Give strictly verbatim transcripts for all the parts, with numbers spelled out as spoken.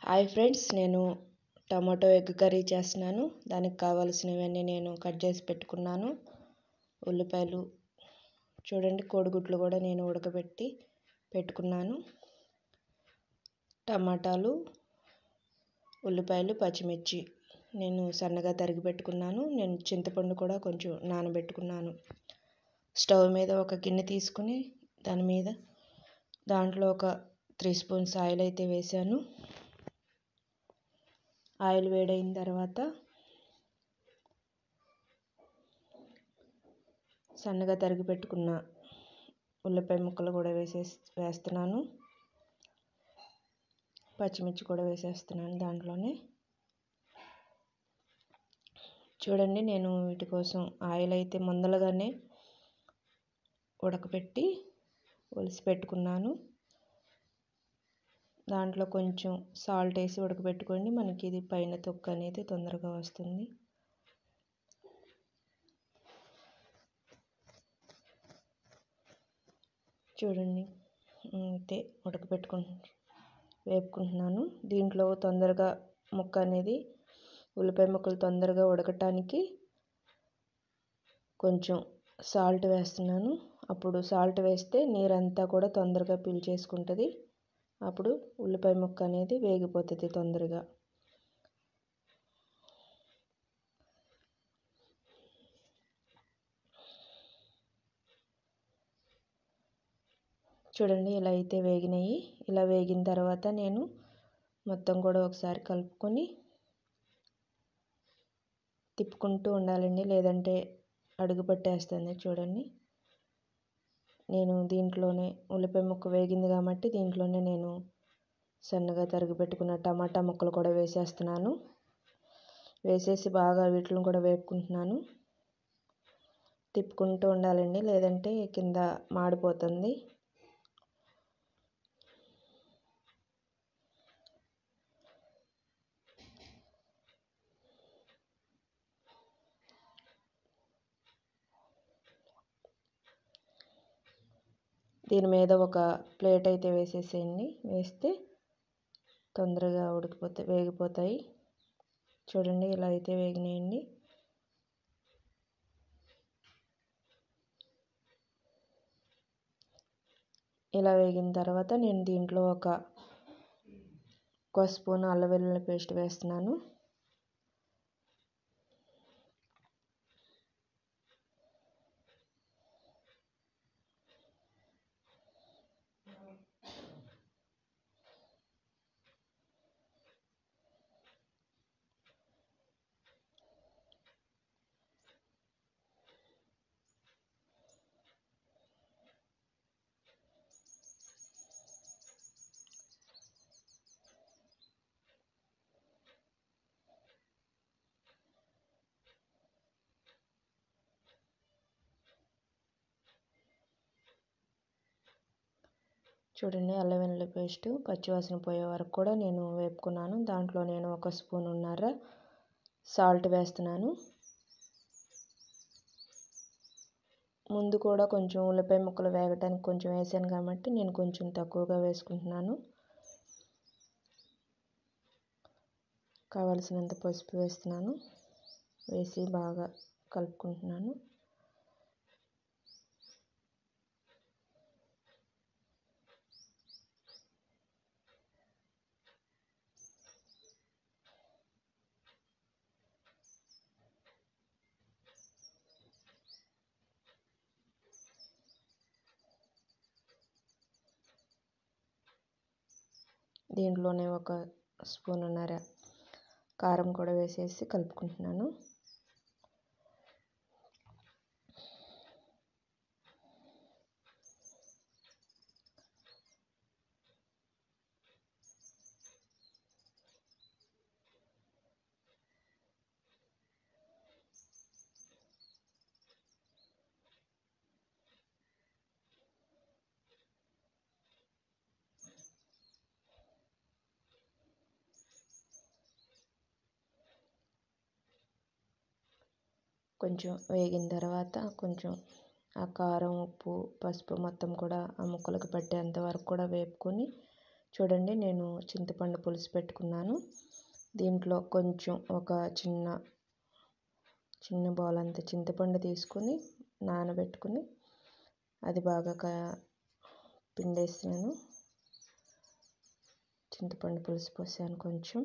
Hi friends, నేను tomato egg curry చేస్తున్నాను. దానికి కావాల్సినవన్నీ నేను కట్ చేసి పెట్టుకున్నాను. ఉల్లిపాయలు చూడండి, కోడిగుడ్లు కూడా నేను ఉడకబెట్టి పెట్టుకున్నాను. టమాటాలు, ఉల్లిపాయలు, పచ్చిమిర్చి నేను సన్నగా తరిగి పెట్టుకున్నాను. నేను చింతపండు కూడా కొంచెం నానబెట్టుకున్నాను. స్టవ్ మీద ఒక గిన్నె తీసుకుని దాని మీద దాంట్లో ఒక త్రీ స్పూన్స్ ఆయిల్ అయితే వేసాను. ఆయిల్ వేడైన తర్వాత సన్నగా తరిగి పెట్టుకున్న ఉల్లిపాయ ముక్కలు కూడా వేసేసి వేస్తున్నాను. పచ్చిమిర్చి కూడా వేసేస్తున్నాను దాంట్లోనే. చూడండి, నేను వీటి కోసం ఆయిల్ అయితే ముందలగానే ఉడకపెట్టి ఒలిసి పెట్టుకున్నాను. దాంట్లో కొంచెం సాల్ట్ వేసి ఉడకబెట్టుకోండి. మనకి ఇది పైన తొక్కు అనేది తొందరగా వస్తుంది. చూడండి, అయితే ఉడకబెట్టుకుంటు వేపుకుంటున్నాను. దీంట్లో తొందరగా ముక్క అనేది ఉల్లిపాయ ముక్కలు తొందరగా ఉడకటానికి కొంచెం సాల్ట్ వేస్తున్నాను. అప్పుడు సాల్ట్ వేస్తే నీరంతా కూడా తొందరగా పీల్చేసుకుంటుంది. అప్పుడు ఉల్లిపాయ ముక్క అనేది వేగిపోతుంది తొందరగా. చూడండి, ఇలా అయితే వేగినాయి. ఇలా వేగిన తర్వాత నేను మొత్తం కూడా ఒకసారి కలుపుకొని తిప్పుకుంటూ ఉండాలండి, లేదంటే అడుగు పట్టేస్తుంది. చూడండి, నేను దీంట్లోనే ఉల్లిపాయ ముక్క వేగింది కాబట్టి దీంట్లోనే నేను సన్నగా తరిగి పెట్టుకున్న టమాటా ముక్కలు కూడా వేసేస్తున్నాను. వేసేసి బాగా వీటిని కూడా వేపుకుంటున్నాను. తిప్పుకుంటూ ఉండాలండి, లేదంటే కింద మాడిపోతుంది. దీని మీద ఒక ప్లేట్ అయితే వేసేసేయండి. వేస్తే తొందరగా ఉడికిపోతాయి, వేగిపోతాయి. చూడండి, ఇలా అయితే వేగినాయండి. ఇలా వేగిన తర్వాత నేను దీంట్లో ఒక ఒక స్పూన్ అల్లం వెల్లుల్లి పేస్ట్ వేస్తున్నాను. చూడండి, అల్లం వెల్లుల్లి పేస్ట్ పచ్చివాసన పోయే వరకు కూడా నేను వేపుకున్నాను. దాంట్లో నేను ఒక స్పూన్ ఉన్నర సాల్ట్ వేస్తున్నాను. ముందు కూడా కొంచెం ఉల్లిపాయ ముక్కలు వేగటానికి కొంచెం వేసాను కాబట్టి నేను కొంచెం తక్కువగా వేసుకుంటున్నాను. కావలసినంత పసుపు వేస్తున్నాను. వేసి బాగా కలుపుకుంటున్నాను. దీంట్లోనే ఒక స్పూన్నర కారం కూడా వేసేసి కలుపుకుంటున్నాను. కొంచెం వేగిన తర్వాత కొంచెం ఆ కారం, ఉప్పు, పసుపు మొత్తం కూడా ఆ ముక్కలకు పట్టేంత వరకు కూడా వేపుకొని చూడండి నేను చింతపండు పులుసు పెట్టుకున్నాను. దీంట్లో కొంచెం ఒక చిన్న చిన్న బౌల్ అంత చింతపండు తీసుకొని నానబెట్టుకుని అది బాగా కా పిండేసాను. చింతపండు పులుసు పోసాను కొంచెం.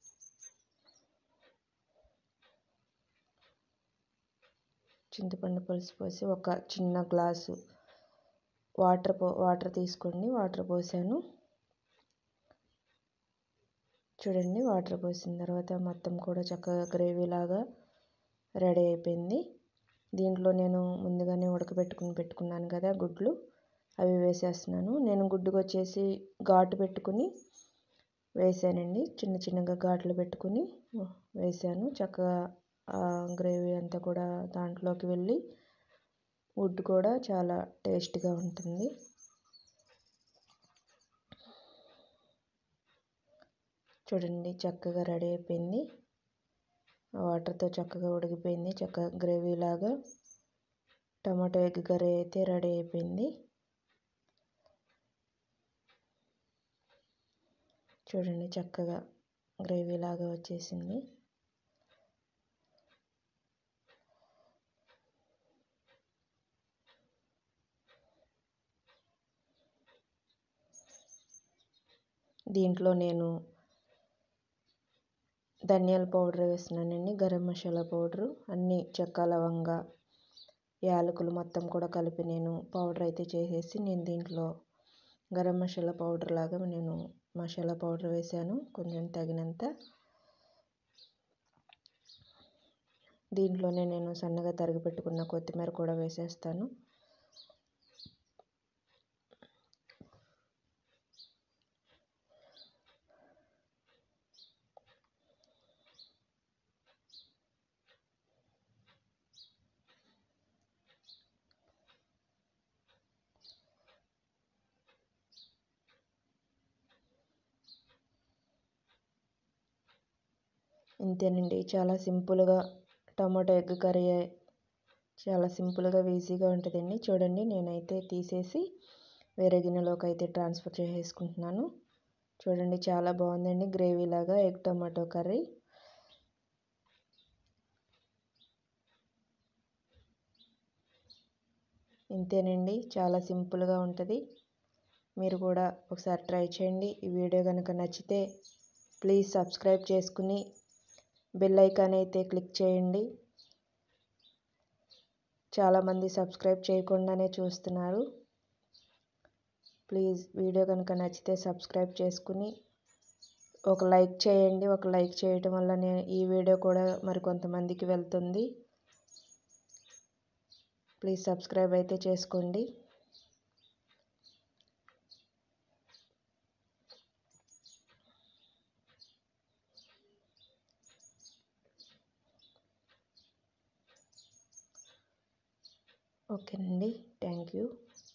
చింతపండు పులుసు పోసి ఒక చిన్న గ్లాసు వాటర్ పో వాటర్ తీసుకోండి. వాటర్ పోసాను. చూడండి వాటర్ పోసిన తర్వాత మొత్తం కూడా చక్కగా గ్రేవీ లాగా రెడీ అయిపోయింది. దీంట్లో నేను ముందుగానే ఉడకబెట్టుకుని పెట్టుకున్నాను కదా గుడ్లు, అవి వేసేస్తున్నాను. నేను గుడ్డుకు వచ్చేసి ఘాటు పెట్టుకుని వేసానండి. చిన్న చిన్నగా ఘాట్లు పెట్టుకుని వేసాను. చక్కగా గ్రేవీ అంతా కూడా దాంట్లోకి వెళ్ళి గుడ్డు కూడా చాలా టేస్ట్గా ఉంటుంది. చూడండి చక్కగా రెడీ అయిపోయింది. వాటర్తో చక్కగా ఉడికిపోయింది. చక్కగా గ్రేవీ లాగా టమాటో ఎగ్ కర్రీ అయితే రెడీ అయిపోయింది. చూడండి చక్కగా గ్రేవీ లాగా వచ్చేసింది. దీంట్లో నేను ధనియాల పౌడర్ వేస్తున్నానండి, గరం మసాలా పౌడరు, అన్ని చెక్క లవంగా యాలకులు మొత్తం కూడా కలిపి నేను పౌడర్ అయితే చేసేసి నేను దీంట్లో గరం మసాలా పౌడర్ లాగా నేను మసాలా పౌడర్ వేసాను కొంచెం తగినంత. దీంట్లోనే నేను సన్నగా తరిగి పెట్టుకున్న కొత్తిమీర కూడా వేసేస్తాను. ఇంతేనండి, చాలా సింపుల్గా టమాటో ఎగ్ కర్రీ చాలా సింపుల్గా ఈజీగా ఉంటుందండి. చూడండి నేనైతే తీసేసి వేరే గిన్నెలోకి అయితే ట్రాన్స్ఫర్ చేసేసుకుంటున్నాను. చూడండి చాలా బాగుందండి గ్రేవీ లాగా ఎగ్ టమాటో కర్రీ. ఇంతేనండి, చాలా సింపుల్గా ఉంటుంది. మీరు కూడా ఒకసారి ట్రై చేయండి. ఈ వీడియో కనుక నచ్చితే ప్లీజ్ సబ్స్క్రైబ్ చేసుకుని బెల్ ఐకాన్ అయితే క్లిక్ చేయండి. చాలామంది సబ్స్క్రైబ్ చేయకుండానే చూస్తున్నారు. ప్లీజ్ వీడియో కనుక నచ్చితే సబ్స్క్రైబ్ చేసుకుని ఒక లైక్ చేయండి. ఒక లైక్ చేయటం వల్ల నేను ఈ వీడియో కూడా మరి కొంతమందికి వెళ్తుంది. ప్లీజ్ సబ్స్క్రైబ్ అయితే చేసుకోండి. ఓకేనండి, థ్యాంక్ యూ.